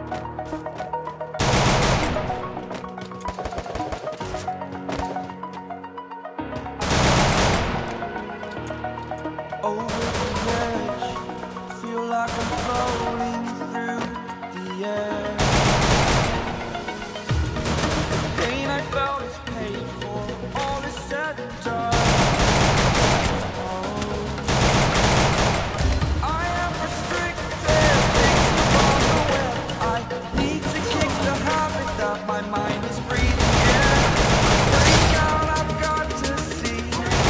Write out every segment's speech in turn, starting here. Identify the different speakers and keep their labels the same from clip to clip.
Speaker 1: Over the edge, feel like I'm floating through the air. The pain I felt is paid for, all is said and done. I am restricted, fixed upon the web. I need to kick the habit that my mind is breathing in. Break out, I've got to see.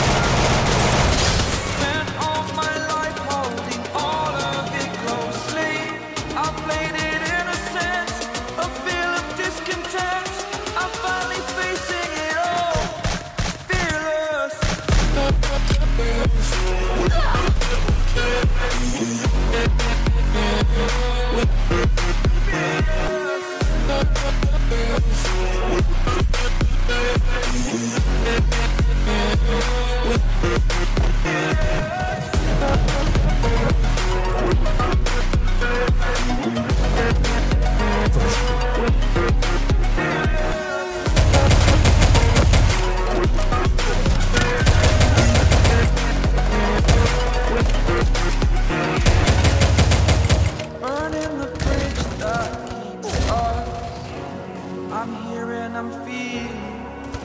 Speaker 1: Spent all my life holding all of it closely. I played it innocent, a feel of discontent. I'm finally facing it all, fearless. Burning the bridge that keeps us. I'm here and I'm feeling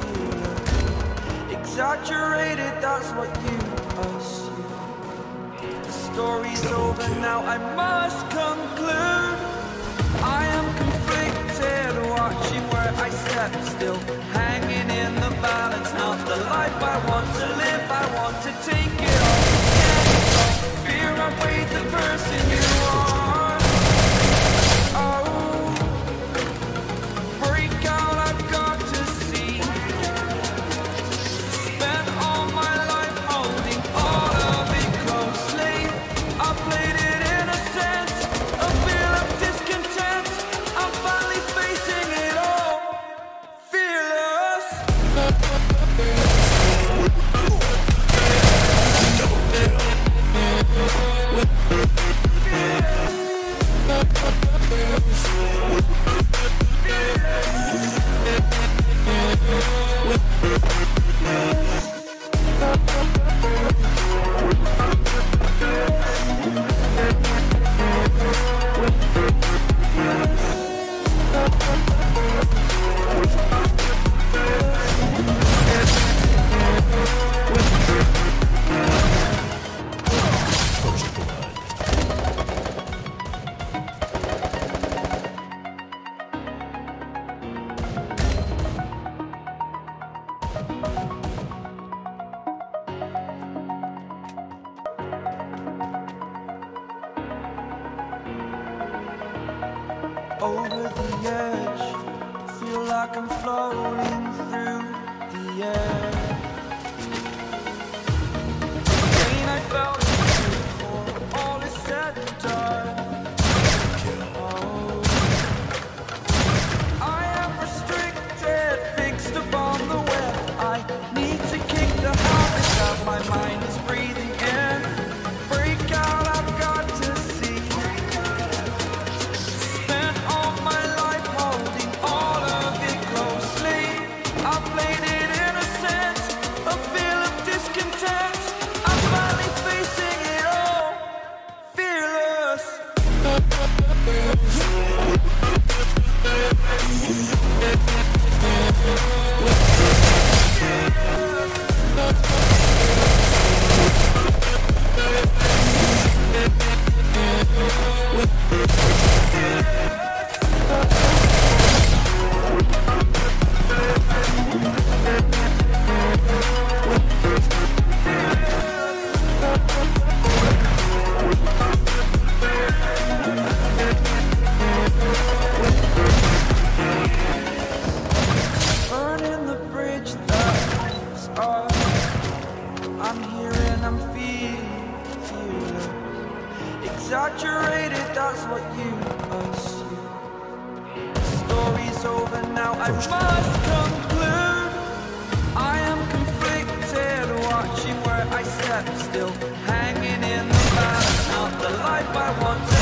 Speaker 1: exaggerated, that's what you assume. The story's over now, I must conclude. I am conflicted, watching where I step still, hanging in the balance. Not the life I want to live, I want to take it all. Fear I weighed the person you are. Over the edge, feel like I'm floating through the air. The pain I felt is beautiful, all is said and done. I am restricted, fixed upon the web. I need to kick the habit that my mind is breathing in. Break out, I've got to see. Spent all my life holding all of it closely. I played it innocent, a feel of discontent. I'm finally facing it all, fearless. Burning the bridge that keeps us. I'm here and I'm feeling exaggerated, that's what you assume. The story's over now, I must conclude. I am conflicted, watching where I step still, hanging in the balance. Not the life I want to